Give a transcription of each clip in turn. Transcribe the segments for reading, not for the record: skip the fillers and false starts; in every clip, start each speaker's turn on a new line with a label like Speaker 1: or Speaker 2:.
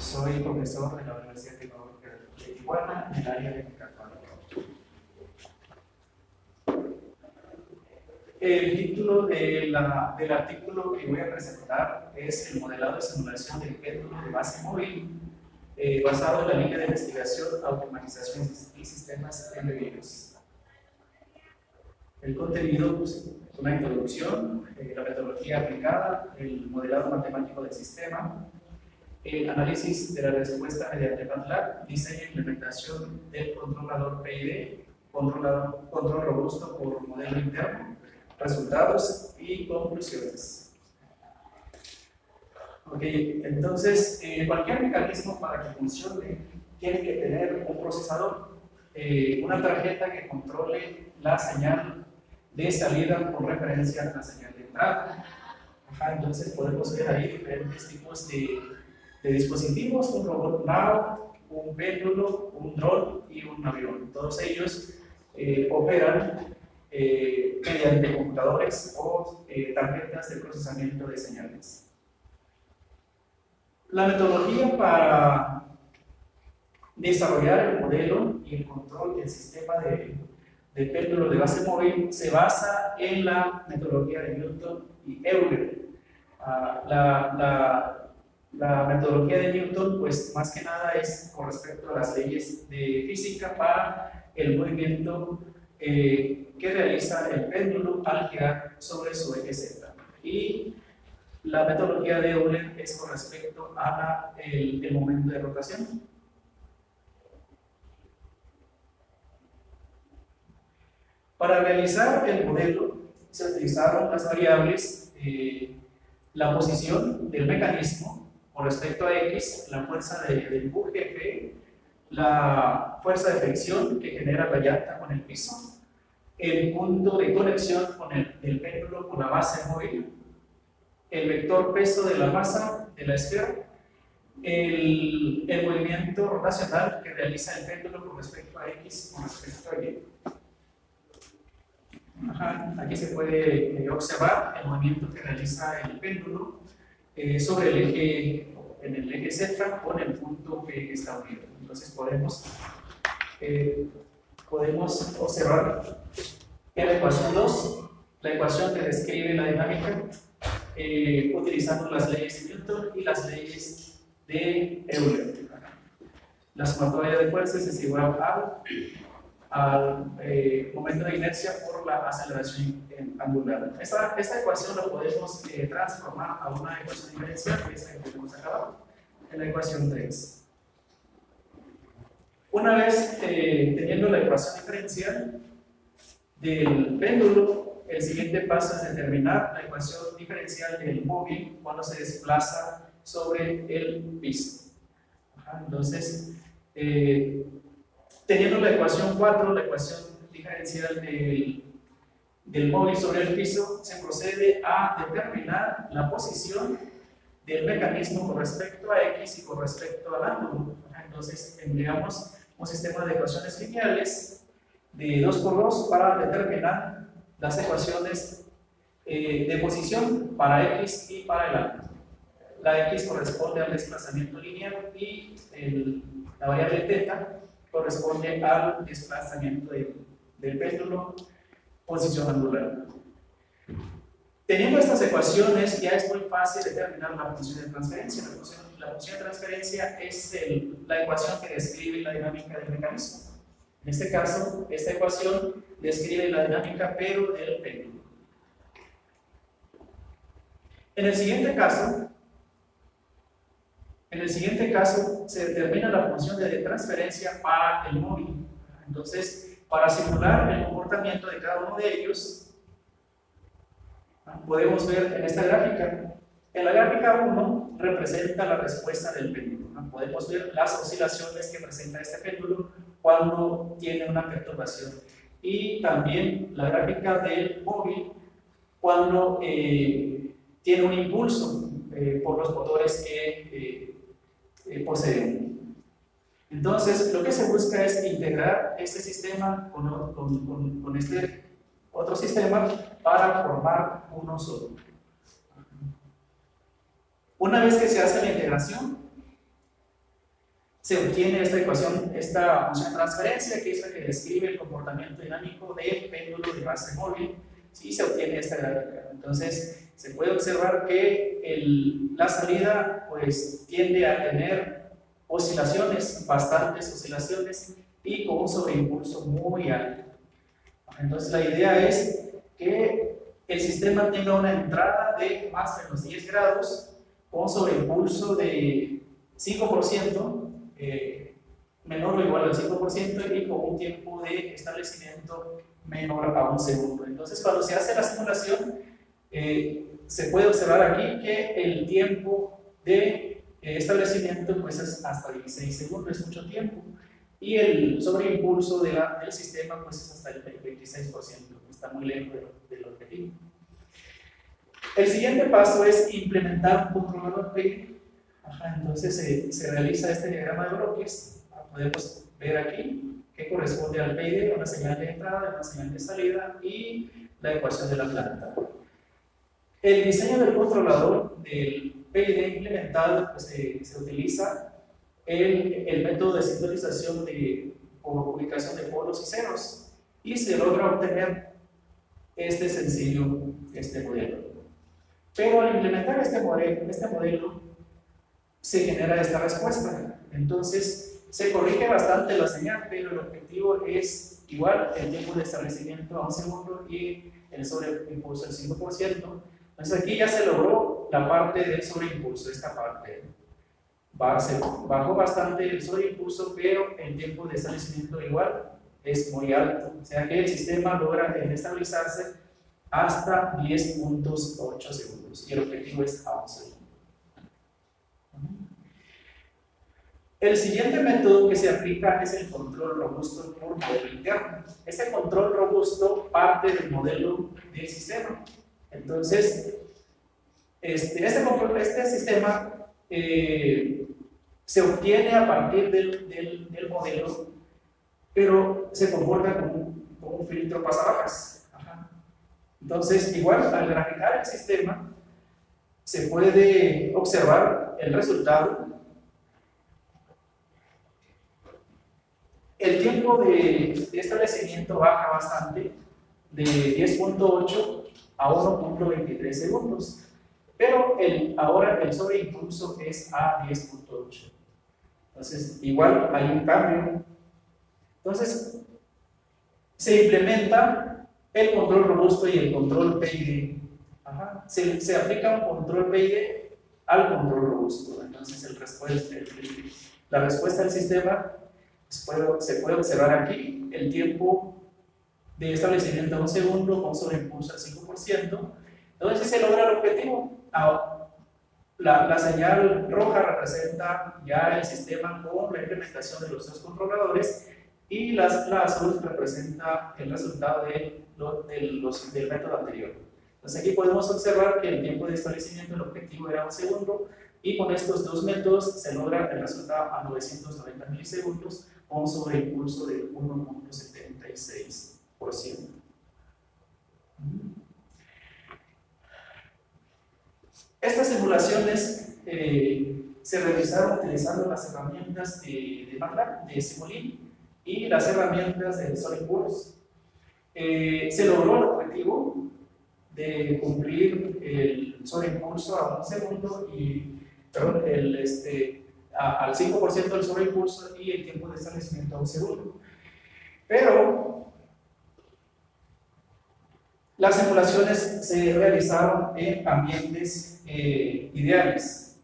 Speaker 1: Soy profesor de la Universidad Tecnológica de Tijuana en el área de mecatrónica. El título del artículo que voy a presentar es el modelado de simulación del péndulo de base móvil basado en la línea de investigación, automatización y sistemas embebidos. El contenido es una introducción, la metodología aplicada, el modelado matemático del sistema, el análisis de la respuesta mediante MATLAB, diseño e implementación del controlador PID, control robusto por modelo interno, resultados y conclusiones. Ok, entonces cualquier mecanismo para que funcione tiene que tener un procesador, una tarjeta que controle la señal de salida con referencia a la señal de entrada. Entonces podemos ver ahí diferentes tipos de dispositivos, un robot Now, un péndulo, un dron y un avión. Todos ellos operan mediante computadores o tarjetas de procesamiento de señales. La metodología para desarrollar el modelo y el control del sistema de péndulo de base móvil se basa en la metodología de Newton y Euler. La metodología de Newton, pues más que nada es con respecto a las leyes de física para el movimiento que realiza el péndulo al girar sobre su eje Z. Y la metodología de Euler es con respecto a el momento de rotación. Para realizar el modelo se utilizaron las variables, la posición del mecanismo con respecto a X, la fuerza de empuje F, la fuerza de fricción que genera la llanta con el piso, el punto de conexión con el péndulo con la base móvil, el vector peso de la masa de la esfera, el movimiento rotacional que realiza el péndulo con respecto a X con respecto a Y. Aquí se puede observar el movimiento que realiza el péndulo sobre el eje, en el eje Z con el punto que está unido. Entonces podemos observar en la ecuación 2, la ecuación que describe la dinámica utilizando las leyes de Newton y las leyes de Euler. La sumatoria de fuerzas es igual al momento de inercia por la aceleración angular. Esta ecuación la podemos transformar a una ecuación diferencial, que es la que tenemos acá en la ecuación 3. Una vez teniendo la ecuación diferencial del péndulo, el siguiente paso es determinar la ecuación diferencial del móvil cuando se desplaza sobre el piso. Entonces, teniendo la ecuación 4, la ecuación diferencial del móvil sobre el piso, se procede a determinar la posición del mecanismo con respecto a X y con respecto al ángulo. Entonces empleamos un sistema de ecuaciones lineales de 2×2 para determinar las ecuaciones de posición para X y para el ángulo. La X corresponde al desplazamiento lineal y la variable θ corresponde al desplazamiento del péndulo, posición angular. Teniendo estas ecuaciones, ya es muy fácil determinar la función de transferencia. La función de transferencia es la ecuación que describe la dinámica del mecanismo. En este caso, esta ecuación describe la dinámica, pero del péndulo. En el siguiente caso, se determina la función de transferencia para el móvil. Entonces, para simular el comportamiento de cada uno de ellos, podemos ver en esta gráfica. En la gráfica 1 representa la respuesta del péndulo. Podemos ver las oscilaciones que presenta este péndulo cuando tiene una perturbación. Y también la gráfica del móvil cuando tiene un impulso por los motores que poseen. Entonces, lo que se busca es integrar este sistema con este otro sistema para formar uno solo. Una vez que se hace la integración, se obtiene esta ecuación, esta función de transferencia, que es la que describe el comportamiento dinámico del péndulo de base móvil, y se obtiene esta gráfica. Entonces, se puede observar que la salida pues, tiende a tener oscilaciones, bastantes oscilaciones, y con un sobreimpulso muy alto. Entonces, la idea es que el sistema tenga una entrada de más o menos 10 grados, con sobreimpulso de 5%, menor o igual al 5%, y con un tiempo de establecimiento menor a un segundo. Entonces, cuando se hace la simulación, se puede observar aquí que el tiempo de establecimiento pues, es hasta 16 segundos, es mucho tiempo, y el sobreimpulso del sistema pues, es hasta el 26%, está muy lejos del objetivo. El siguiente paso es implementar un controlador PID. Entonces se realiza este diagrama de bloques. Podemos ver aquí que corresponde al PID, una señal de entrada, una señal de salida y la ecuación de la planta. El diseño del controlador del PID implementado pues, se utiliza el método de sintonización por ubicación de polos y ceros, y se logra obtener este sencillo modelo. Pero al implementar este modelo se genera esta respuesta. Entonces se corrige bastante la señal, pero el objetivo es igual, el tiempo de establecimiento a un segundo y el sobreimpulso del 5%. Entonces aquí ya se logró la parte del sobreimpulso, esta parte. Se bajó bastante el sobreimpulso, pero el tiempo de establecimiento igual es muy alto. O sea que el sistema logra estabilizarse hasta 10.8 segundos y el objetivo es a un segundo. El siguiente método que se aplica es el control robusto por modelo interno. Este control robusto parte del modelo del sistema. Entonces, este sistema se obtiene a partir del modelo, pero se comporta como un filtro pasabajas. Entonces, igual al graficar el sistema, se puede observar el resultado. El tiempo de establecimiento baja bastante, de 10.8 a 1.23 segundos, pero ahora el sobreimpulso es a 10.8. Entonces, igual hay un cambio. Entonces, se implementa el control robusto y el control PID. Se aplica un control PID al control robusto. Entonces, la respuesta del sistema se puede observar aquí, el tiempo de establecimiento a un segundo con sobreimpulso al 5%. Entonces, se logra el objetivo. La señal roja representa ya el sistema con la implementación de los dos controladores, y la azul representa el resultado del método anterior. Entonces aquí podemos observar que el tiempo de establecimiento del objetivo era un segundo, y con estos dos métodos se logra el resultado a 990 milisegundos con un sobreimpulso de 1.76%. Estas simulaciones se realizaron utilizando las herramientas de MATLAB, de Simulink, y las herramientas del SolidWorks. Se logró el objetivo de cumplir el sobreimpulso a un segundo al 5% del sobreimpulso y el tiempo de establecimiento a un segundo. Pero las simulaciones se realizaron en ambientes ideales.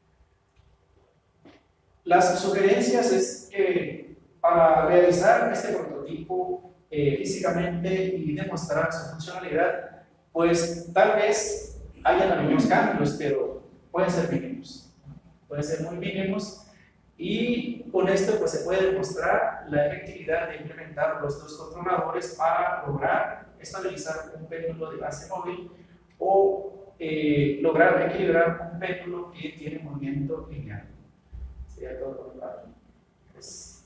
Speaker 1: Las sugerencias es que para realizar este prototipo físicamente y demostrar su funcionalidad, pues tal vez hayan algunos cambios, pero pueden ser mínimos. Pueden ser muy mínimos, y con esto pues, se puede demostrar la efectividad de implementar los dos controladores para lograr estabilizar un péndulo de base móvil o lograr equilibrar un péndulo que tiene movimiento lineal. Sería todo por mi parte.